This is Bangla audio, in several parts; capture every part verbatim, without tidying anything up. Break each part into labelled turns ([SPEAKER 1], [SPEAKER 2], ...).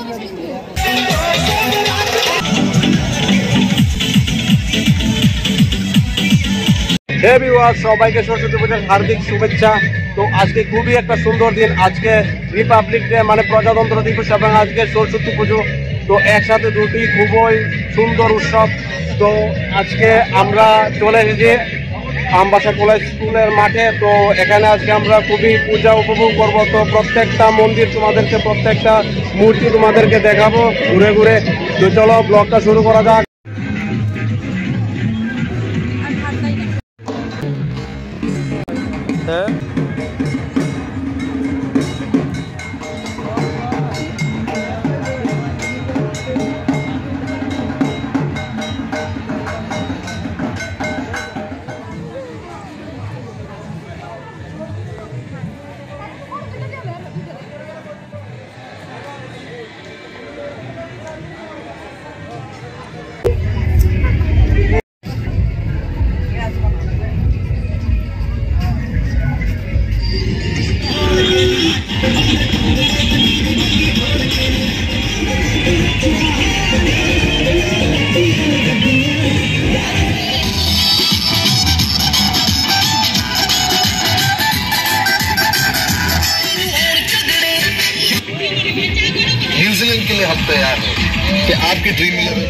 [SPEAKER 1] হে ভিউয়ার্স, সবাইকে সরস্বতী পূজার হার্দিক শুভেচ্ছা। তো আজকে খুবই একটা সুন্দর দিন, আজকে রিপাবলিক ডে মানে প্রজাতন্ত্র দিবস এবং আজকে সরস্বতী পুজো, তো একসাথে দুটি খুবই সুন্দর উৎসব। তো আজকে আমরা চলে এসেছি আমবাসা কলেজ স্কুলের মাঠে। তো এখানে আজকে আমরা খুবই পূজা উপভোগ করব। তো প্রত্যেকটা মন্দির তোমাদেরকে, প্রত্যেকটা মূর্তি তোমাদেরকে দেখাবো ঘুরে ঘুরে। তো চলো ব্লগটা শুরু করা যাক। হ্যাঁ
[SPEAKER 2] न्यूजीलैंड के लिए हम तैयार हैं कि आपके ड्रीम इलेवन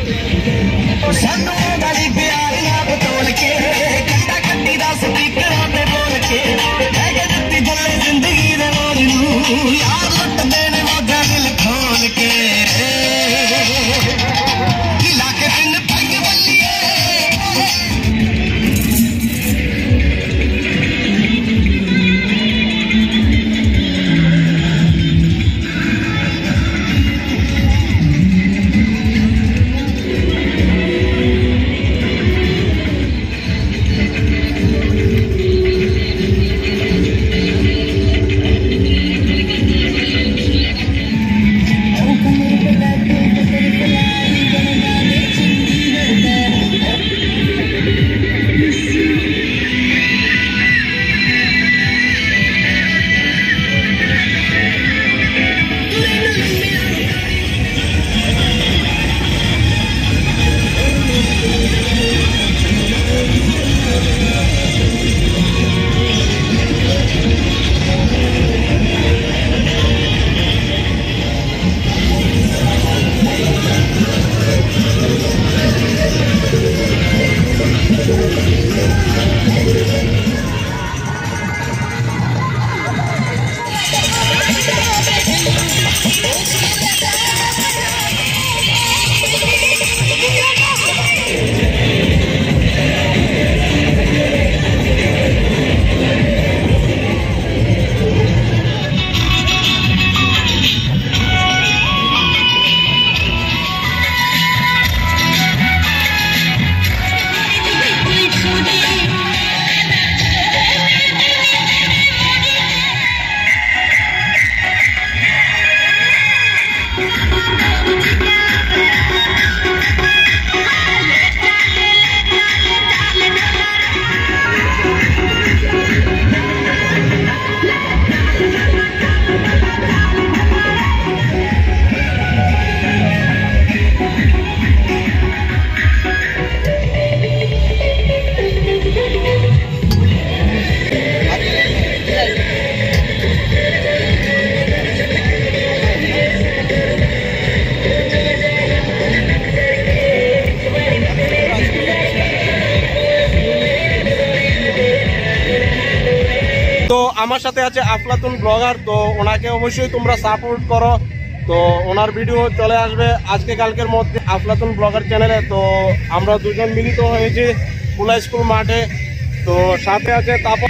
[SPEAKER 1] তো আমার সাথে আছে আফলাতুন ব্লগার। তো ওনাকে অবশ্যই তোমরা সাপোর্ট করো। তো ওনার ভিডিও চলে আসবে আজকে কালকের মধ্যে আফলাতুন ব্লগার চ্যানেলে। তো আমরা দুজন মিলিত হয়েছি কুলা স্কুল মাঠে। তো সাথে আছে তাপস।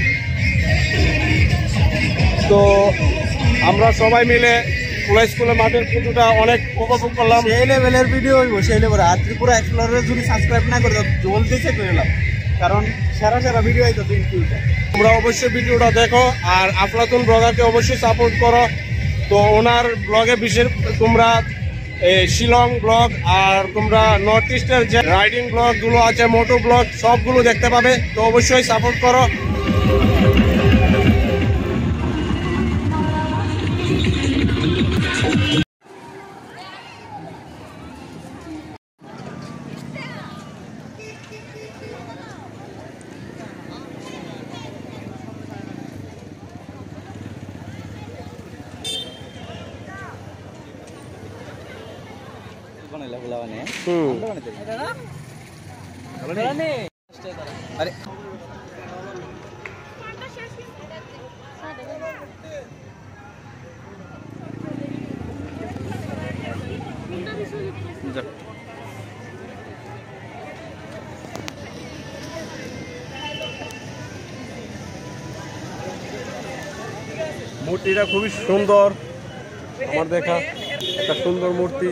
[SPEAKER 1] তো আমরা সবাই মিলে কুলা স্কুলের মাঠের পুজোটা অনেক উপভোগ করলাম।
[SPEAKER 3] সেই লেভেলের ভিডিও হইব, সেই লেভেল। আর ত্রিপুরা এক্সপ্লোরার যদি সাবস্ক্রাইব না করে জলদি চেক করে এলাম, কারণ সেরা সেরা ভিডিও হইতো তিনটা।
[SPEAKER 1] তোমরা অবশ্যই ভিডিওটা দেখো আর আফলাতুন ব্লগারকে অবশ্যই সাপোর্ট করো। তো ওনার ব্লগে বিশেষ তোমরা শিলং ব্লগ আর তোমরা নর্থ ইস্টের যে রাইডিং ব্লগগুলো আছে, মোটো ব্লগ, সবগুলো দেখতে পাবে। তো অবশ্যই সাপোর্ট করো।
[SPEAKER 3] আরে
[SPEAKER 1] মূর্তিটা খুবই সুন্দর, আমার দেখা একটা সুন্দর মূর্তি।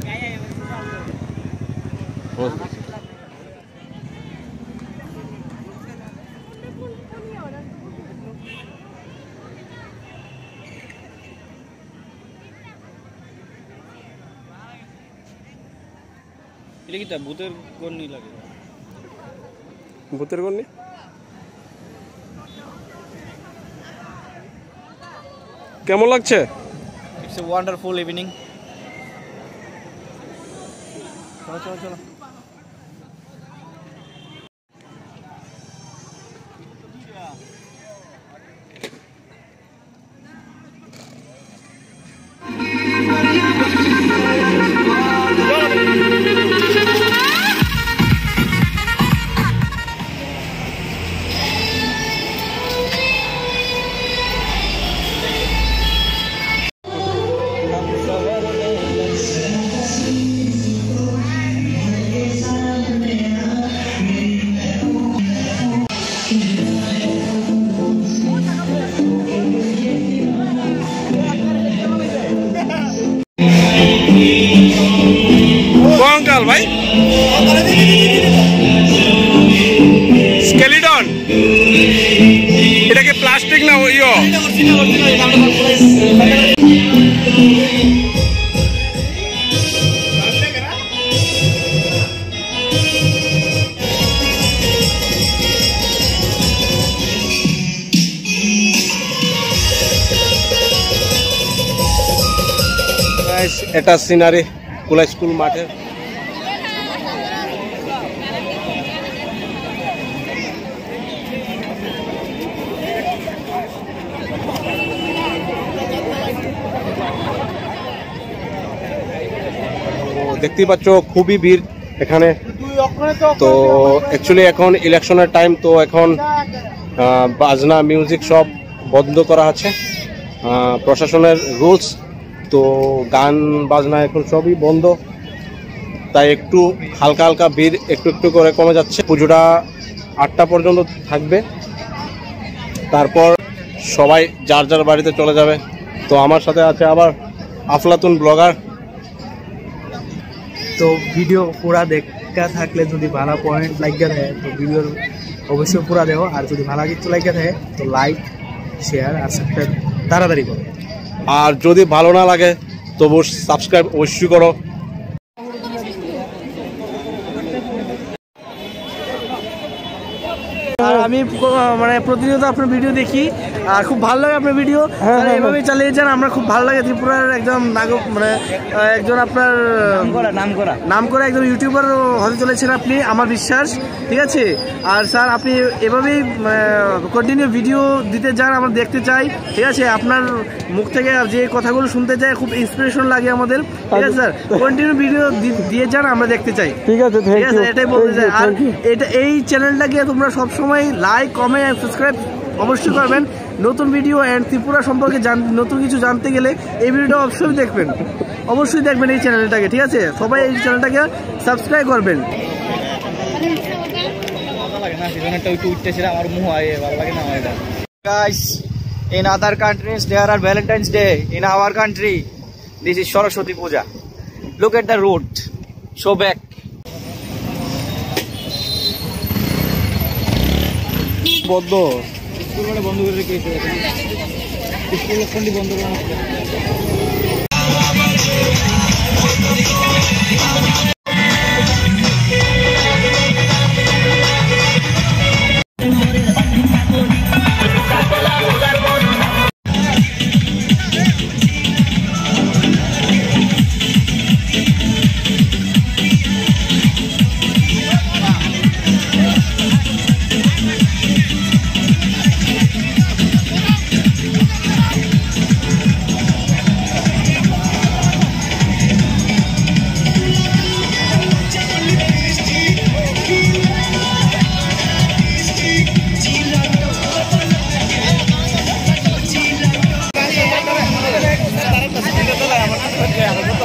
[SPEAKER 3] এটা কি ভূতের গন্নি লাগে?
[SPEAKER 1] ভূতের গন্নি কেমন লাগছে?
[SPEAKER 3] It's a wonderful evening. চলো চলো চলো।
[SPEAKER 1] কঙ্কাল ভাই, স্কেলিটন, এটা কি প্লাস্টিক না ইয়ো? এটা সিনারি কোলা স্কুল মাঠে। দেখতেই পাচ্ছ খুবই ভিড় এখানে। তো অ্যাকচুয়ালি এখন ইলেকশনের টাইম, তো এখন বাজনা মিউজিক সব বন্ধ করা আছে, প্রশাসনের রুলস। তো গান বাজনা এখন সবই বন্ধ, তাই একটু হালকা হালকা ভিড় একটু একটু করে কমে যাচ্ছে। পুজোটা আটটা পর্যন্ত থাকবে, তারপর সবাই যার যার বাড়িতে চলে যাবে। তো আমার সাথে আছে আবার আফলাতুন ব্লগার।
[SPEAKER 4] তো ভিডিও পুরা দেখা থাকলে যদি ভালো পয়েন্ট লাগিয়ে থাকে তো ভিডিওর অবশ্যই পুরা দেও, আর যদি ভালো কিছু লাগিয়ে থাকে তো লাইক শেয়ার আর সাবস্ক্রাইব তাড়াতাড়ি করো।
[SPEAKER 1] আর যদি ভালো না লাগে তবু সাবস্ক্রাইব অবশ্যই করো।
[SPEAKER 4] আর আমি মানে প্রতিনিয়ত আপনার ভিডিও দেখি আর খুব ভালো লাগে আপনার ভিডিও, এভাবেই চালিয়ে যান। আমরা খুব ভালো লাগে। ত্রিপুরার একজন নাগরিক মানে একজন আপনার নাম করা নাম করা একজন ইউটিউবার হতে চলেছেন আপনি, আমার বিশ্বাস। ঠিক আছে, আর স্যার আপনি এভাবেই কন্টিনিউ ভিডিও দিতে যান, আমরা দেখতে চাই। ঠিক আছে, আপনার মুখ থেকে যে কথাগুলো শুনতে চাই খুব ইন্সপিরেশন লাগে আমাদের। ঠিক আছে স্যার, কন্টিনিউ ভিডিও দিয়ে যান, আমরা দেখতে চাই।
[SPEAKER 1] ঠিক আছে,
[SPEAKER 4] ঠিক আছে, এটাই বলতে চাই। আর এটা এই চ্যানেলটাকে তোমরা সবসময় লাইক কমেন্ট এন্ড সাবস্ক্রাইব অবশ্যই করবেন। নতুন ভিডিও এন্ড ত্রিপুরা সম্পর্কে নতুন কিছু জানতে গেলে এই ভিডিওটা অবশ্যই দেখবেন, অবশ্যই দেখবেন এই চ্যানেলটাকে। ঠিক আছে, সবাই এই চ্যানেলটাকে সাবস্ক্রাইব করবেন।
[SPEAKER 3] Guys, in other countries there are Valentine's Day. In our country, this is Saraswati Puja. Look at the road. Show back.
[SPEAKER 1] বদ্ধ
[SPEAKER 3] স্কুল বন্ধ করে রেখেছে, স্কুল বন্ধ করে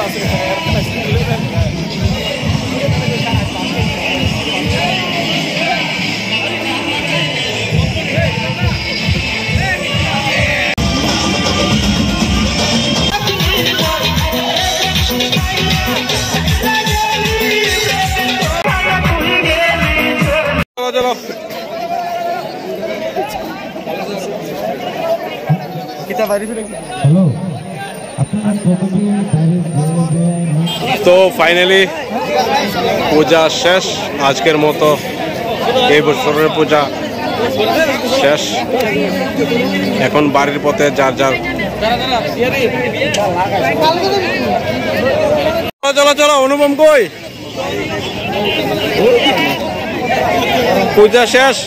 [SPEAKER 1] চলো তো ফাইনালি পূজা শেষ, আজকের মতো এই বছরের পূজা শেষ। এখন বাড়ির পথে যার যার চলো চলো অনুপম কই পূজা শেষ।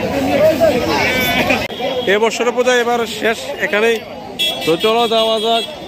[SPEAKER 1] এ বছরের পূজা এবার শেষ এখানেই, তো চলো যাওয়া যাক।